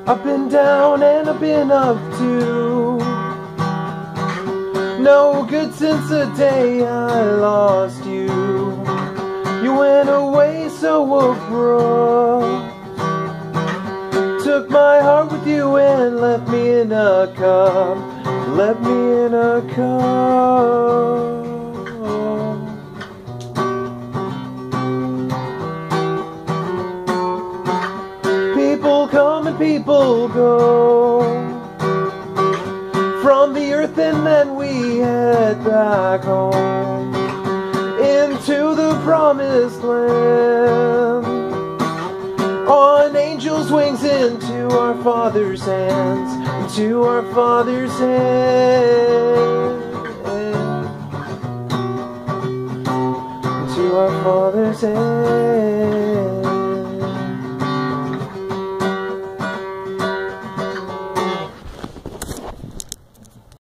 I've been down and I've been up too. No good since the day I lost you. You went away so abrupt. Took my heart with you and left me in a cup. Left me in a cup. People come and people go from the earth, and then we head back home into the promised land on angels' wings, into our Father's hands, into our Father's hands, into our Father's hands.